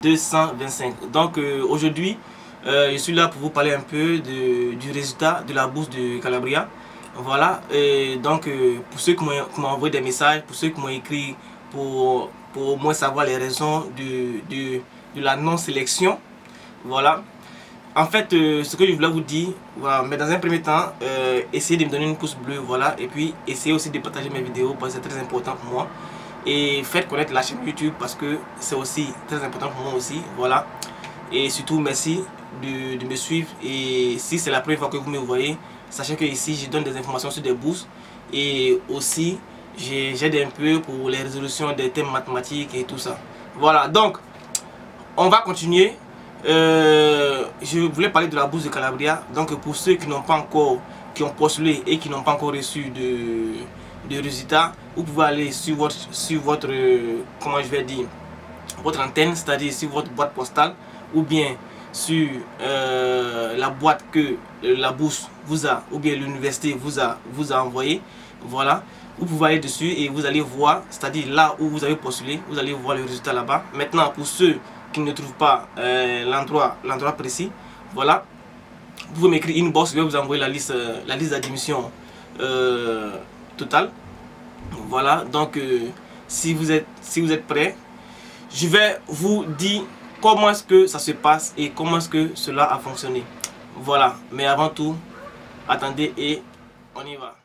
225. Donc aujourd'hui, je suis là pour vous parler un peu du résultat de la bourse de Calabria. Voilà, et donc pour ceux qui m'ont envoyé des messages, pour ceux qui m'ont écrit pour au moins savoir les raisons de la non-sélection. Voilà. En fait, ce que je voulais vous dire, voilà, mais dans un premier temps, essayez de me donner une pouce bleu, voilà, et puis essayez aussi de partager mes vidéos parce que c'est très important pour moi. Et faites connaître la chaîne YouTube parce que c'est aussi très important pour moi aussi, voilà. Et surtout, merci de me suivre. Et si c'est la première fois que vous me voyez, sachez que ici, je donne des informations sur des bourses et aussi, j'aide un peu pour les résolutions des thèmes mathématiques et tout ça. Voilà, donc, on va continuer. Je voulais parler de la bourse de Calabria. Donc pour ceux qui n'ont pas encore, qui ont postulé et qui n'ont pas encore reçu de résultats, vous pouvez aller sur votre comment je vais dire, votre antenne, c'est-à-dire sur votre boîte postale ou bien sur la boîte que la bourse vous a, ou bien l'université vous a envoyé. Voilà, vous pouvez aller dessus et vous allez voir, c'est-à-dire là où vous avez postulé, vous allez voir le résultat là-bas. Maintenant, pour ceux qui ne trouvent pas l'endroit précis, voilà, vous pouvez m'écrire inbox, je vais vous envoyer la liste d'admission totale. Voilà, donc si vous êtes prêts, je vais vous dire comment est-ce que ça se passe et comment est-ce que cela a fonctionné. Voilà, mais avant tout, attendez et on y va.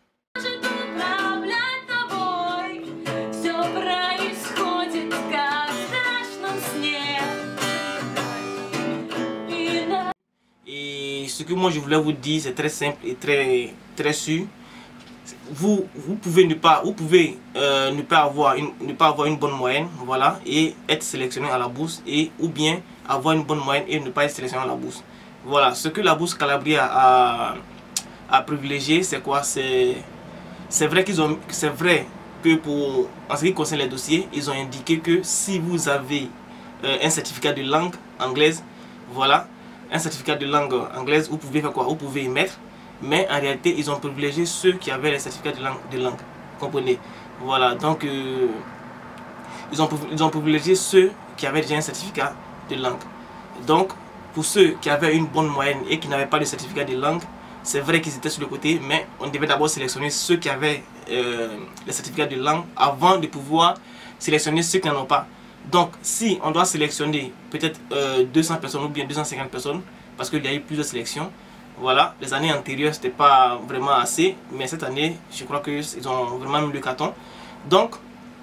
Et ce que moi je voulais vous dire, c'est très simple et très sûr. Vous pouvez ne pas avoir une bonne moyenne, voilà, et être sélectionné à la bourse, et ou bien avoir une bonne moyenne et ne pas être sélectionné à la bourse. Voilà, ce que la bourse Calabria a privilégié, c'est quoi? C'est vrai que en ce qui concerne les dossiers, ils ont indiqué que si vous avez un certificat de langue anglaise, voilà, un certificat de langue anglaise, vous pouvez faire quoi? Vous pouvez y mettre. Mais en réalité, ils ont privilégié ceux qui avaient les certificats de langue. Comprenez? Voilà, donc ils ont privilégié ceux qui avaient déjà un certificat de langue. Donc, pour ceux qui avaient une bonne moyenne et qui n'avaient pas de certificat de langue, c'est vrai qu'ils étaient sur le côté, mais on devait d'abord sélectionner ceux qui avaient les certificats de langue avant de pouvoir sélectionner ceux qui n'en ont pas. Donc, si on doit sélectionner peut-être 200 personnes ou bien 250 personnes, parce qu'il y a eu plusieurs sélections, voilà, les années antérieures, c'était pas vraiment assez, mais cette année, je crois qu'ils ont vraiment mis le carton. Donc,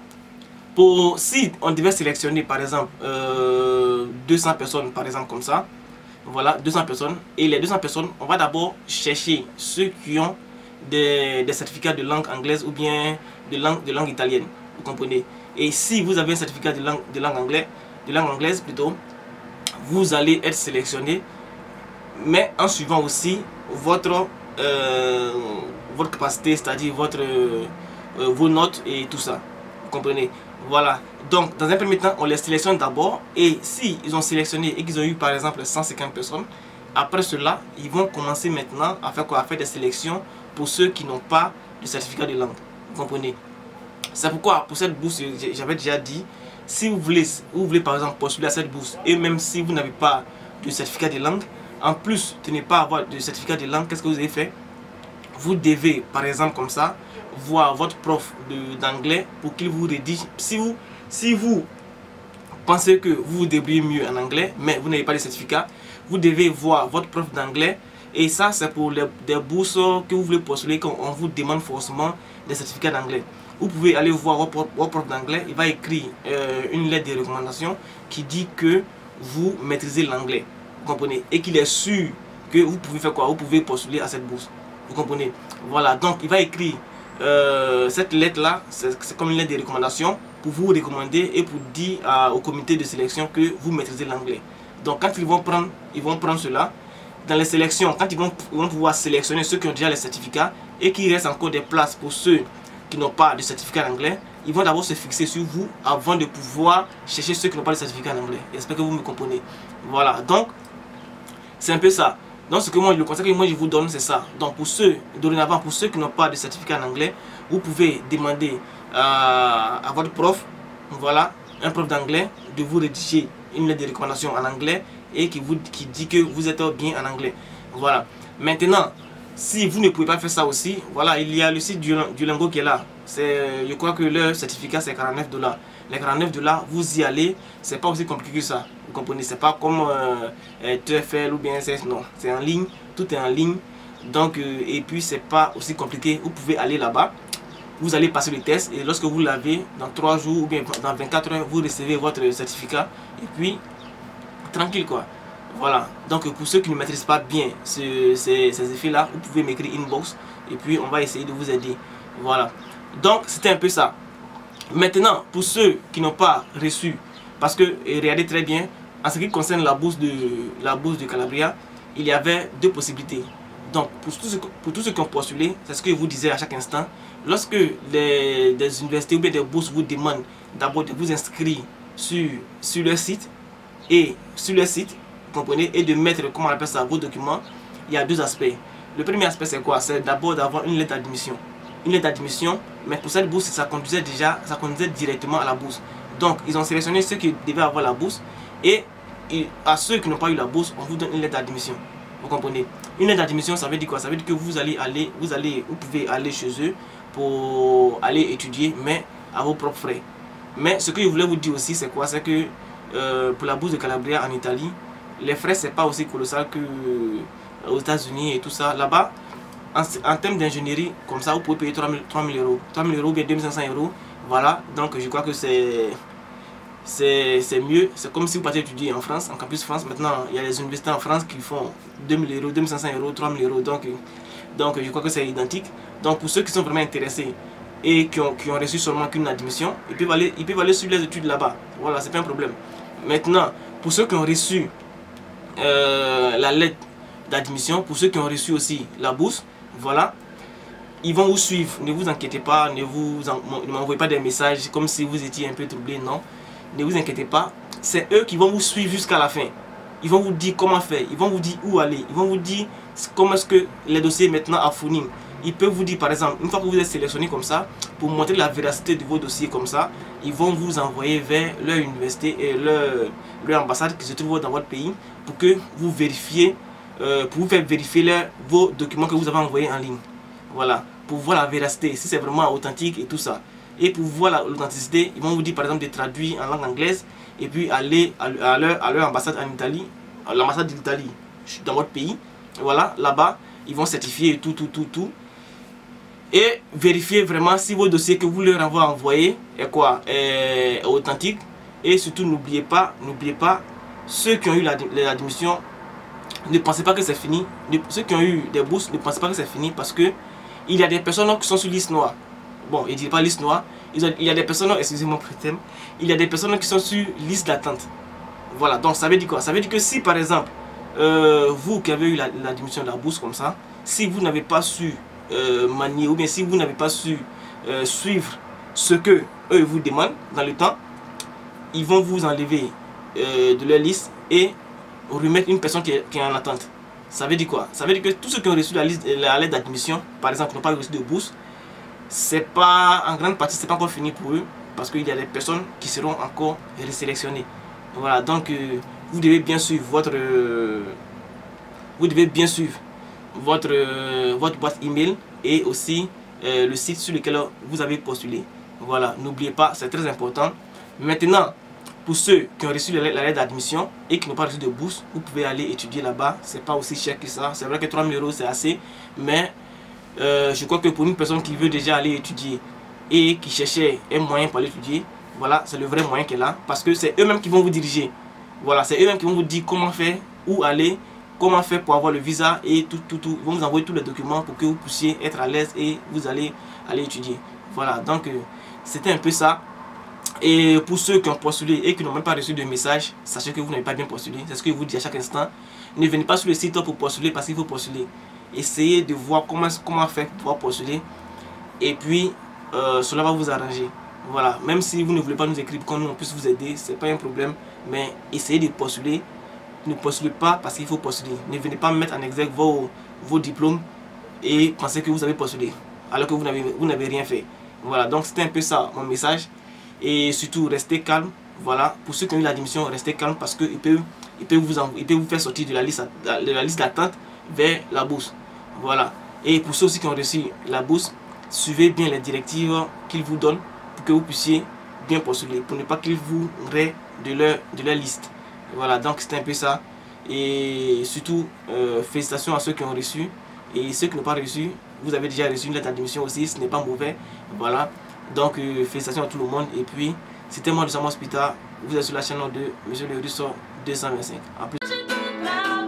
si on devait sélectionner, par exemple, 200 personnes, par exemple, comme ça, voilà, 200 personnes, et les 200 personnes, on va d'abord chercher ceux qui ont des certificats de langue anglaise ou bien de langue italienne, vous comprenez? Et si vous avez un certificat de langue anglaise plutôt, vous allez être sélectionné, mais en suivant aussi votre capacité, c'est-à-dire vos notes et tout ça, vous comprenez? Voilà, donc dans un premier temps, on les sélectionne d'abord, et si ils ont sélectionné et qu'ils ont eu par exemple 150 personnes, après cela, ils vont commencer maintenant à faire quoi? À faire des sélections pour ceux qui n'ont pas de certificat de langue, vous comprenez? C'est pourquoi pour cette bourse, j'avais déjà dit, si vous voulez par exemple postuler à cette bourse, et même si vous n'avez pas de certificat de langue, en plus de ne pas avoir de certificat de langue, qu'est-ce que vous avez fait? Vous devez, par exemple comme ça, voir votre prof d'anglais pour qu'il vous rédige. Si vous pensez que vous vous débrouillez mieux en anglais, mais vous n'avez pas de certificat, vous devez voir votre prof d'anglais. Et ça, c'est pour des bourses que vous voulez postuler, quand on vous demande forcément des certificats d'anglais. Vous pouvez aller voir votre prof d'anglais, il va écrire une lettre de recommandation qui dit que vous maîtrisez l'anglais. Vous comprenez? Et qu'il est sûr que vous pouvez faire quoi? Vous pouvez postuler à cette bourse. Vous comprenez? Voilà, donc il va écrire cette lettre là, c'est comme une lettre de recommandation pour vous recommander et pour dire au comité de sélection que vous maîtrisez l'anglais. Donc quand ils vont prendre cela, dans les sélections, quand ils vont pouvoir sélectionner ceux qui ont déjà les certificats et qu'il reste encore des places pour ceux qui n'ont pas de certificat d'anglais, ils vont d'abord se fixer sur vous avant de pouvoir chercher ceux qui n'ont pas de certificat d'anglais. J'espère que vous me comprenez. Voilà, donc c'est un peu ça. Donc le conseil que moi je vous donne, c'est ça. Donc dorénavant, pour ceux qui n'ont pas de certificat en anglais, vous pouvez demander à votre prof, voilà, un prof d'anglais, de vous rédiger une lettre de recommandation en anglais et qui dit que vous êtes bien en anglais. Voilà. Maintenant, si vous ne pouvez pas faire ça aussi, voilà, il y a le site Duolingo qui est là. Je crois que leur certificat c'est 49 $. Les 49 $, vous y allez, c'est pas aussi compliqué que ça. Vous comprenez, c'est pas comme TOEFL ou bien SS, non. C'est en ligne, tout est en ligne. Donc, et puis c'est pas aussi compliqué. Vous pouvez aller là-bas, vous allez passer le test et lorsque vous l'avez, dans 3 jours ou bien dans 24 heures, vous recevez votre certificat et puis tranquille quoi. Voilà, donc pour ceux qui ne maîtrisent pas bien ces effets-là, vous pouvez m'écrire inbox et puis on va essayer de vous aider. Voilà, donc c'était un peu ça. Maintenant, pour ceux qui n'ont pas reçu, parce que regardez très bien, en ce qui concerne la bourse de Calabria, il y avait 2 possibilités. Donc pour tous ceux qui ont postulé, c'est ce que je vous disais à chaque instant, lorsque des universités ou bien des bourses vous demandent d'abord de vous inscrire sur leur site, et sur leur site, vous comprenez, et de mettre, comment on appelle ça, vos documents, il y a 2 aspects. Le premier aspect c'est quoi? C'est d'abord d'avoir une lettre d'admission. Une lettre d'admission, mais pour cette bourse, ça conduisait directement à la bourse. Donc ils ont sélectionné ceux qui devaient avoir la bourse et à ceux qui n'ont pas eu la bourse, on vous donne une lettre d'admission. Vous comprenez? Une lettre d'admission, ça veut dire quoi? Ça veut dire que vous pouvez aller chez eux pour aller étudier, mais à vos propres frais. Mais ce que je voulais vous dire aussi, c'est quoi? C'est que pour la bourse de Calabria en Italie, les frais c'est pas aussi colossal que aux États-Unis et tout ça. Là-bas, en termes d'ingénierie, comme ça, vous pouvez payer 3 000 €. 3 000 € ou bien 2 500 €. Voilà, donc je crois que c'est mieux. C'est comme si vous partez étudier en France, en campus France. Maintenant, il y a les universités en France qui font 2 000 €, 2 500 €, 3 000 €. Donc je crois que c'est identique. Donc pour ceux qui sont vraiment intéressés et qui ont reçu seulement qu'une admission, ils peuvent aller sur les études là-bas. Voilà, c'est pas un problème. Maintenant, pour ceux qui ont reçu la lettre d'admission, pour ceux qui ont reçu aussi la bourse, voilà, ils vont vous suivre. Ne vous inquiétez pas, ne m'envoyez pas des messages comme si vous étiez un peu troublé, non. Ne vous inquiétez pas, c'est eux qui vont vous suivre jusqu'à la fin. Ils vont vous dire comment faire, ils vont vous dire où aller, ils vont vous dire comment est-ce que les dossiers maintenant à fournir. Ils peuvent vous dire par exemple, une fois que vous êtes sélectionné comme ça, pour montrer la véracité de vos dossiers comme ça, ils vont vous envoyer vers leur université et leur ambassade qui se trouve dans votre pays pour que vous vérifiez, pour vous faire vérifier vos documents que vous avez envoyés en ligne. Voilà, pour voir la véracité, si c'est vraiment authentique et tout ça. Et pour voir l'authenticité, ils vont vous dire par exemple de traduire en langue anglaise et puis aller à leur ambassade en Italie, à l'ambassade d'Italie dans votre pays. Voilà, là-bas, ils vont certifier tout. Et vérifier vraiment si vos dossiers que vous leur avez envoyés est authentique. Et surtout, n'oubliez pas, ceux qui ont eu l'admission, ne pensez pas que c'est fini. Ceux qui ont eu des bourses, ne pensez pas que c'est fini parce que il y a des personnes qui sont sur liste noire. Bon, je ne dis pas liste noire. Il y a des personnes, excusez-moi pour le thème, il y a des personnes qui sont sur liste d'attente. Voilà, donc ça veut dire quoi? Ça veut dire que si par exemple, vous qui avez eu l'admission de la bourse comme ça, si vous n'avez pas su manier ou bien si vous n'avez pas su suivre ce que eux vous demandent dans le temps, ils vont vous enlever de leur liste et remettre une personne qui est en attente. Ça veut dire quoi? Ça veut dire que tous ceux qui ont reçu la lettre d'admission, par exemple, n'ont pas reçu de bourse, c'est pas, en grande partie, c'est pas encore fini pour eux parce qu'il y a des personnes qui seront encore resélectionnées. Voilà, donc vous devez bien suivre votre boîte email et aussi le site sur lequel vous avez postulé. Voilà, n'oubliez pas, c'est très important. Maintenant, pour ceux qui ont reçu la lettre d'admission et qui n'ont pas reçu de bourse, vous pouvez aller étudier là-bas. C'est pas aussi cher que ça. C'est vrai que 3 000 € c'est assez, mais je crois que pour une personne qui veut déjà aller étudier et qui cherchait un moyen pour aller étudier, voilà, c'est le vrai moyen qu'elle a parce que c'est eux-mêmes qui vont vous diriger. Voilà, c'est eux-mêmes qui vont vous dire comment faire, où aller, comment faire pour avoir le visa et tout. Ils vont vous envoyer tous les documents pour que vous puissiez être à l'aise et vous allez aller étudier. Voilà, donc c'était un peu ça. Et pour ceux qui ont postulé et qui n'ont même pas reçu de message, sachez que vous n'avez pas bien postulé. C'est ce que je vous dis à chaque instant. Ne venez pas sur le site pour postuler parce qu'il faut postuler. Essayez de voir comment faire pour pouvoir postuler. Et puis, cela va vous arranger. Voilà, même si vous ne voulez pas nous écrire pour que nous on puisse vous aider, c'est pas un problème. Mais essayez de postuler. Ne postulez pas parce qu'il faut postuler. Ne venez pas mettre en exergue vos diplômes et pensez que vous avez postulé alors que vous n'avez rien fait. Voilà, donc c'était un peu ça mon message. Et surtout, restez calme. Voilà, pour ceux qui ont eu l'admission, restez calme parce qu'il peut vous faire sortir de la liste d'attente vers la bourse. Voilà. Et pour ceux aussi qui ont reçu la bourse, suivez bien les directives qu'ils vous donnent pour que vous puissiez bien postuler, pour ne pas qu'ils vous raient de leur liste. Voilà, donc c'est un peu ça. Et surtout, félicitations à ceux qui ont reçu. Et ceux qui n'ont pas reçu, vous avez déjà reçu une lettre d'admission aussi, ce n'est pas mauvais. Voilà, donc félicitations à tout le monde. Et puis, c'était moi de Samuel Hospital. Vous êtes sur la chaîne de Monsieur le Russo 225. A plus.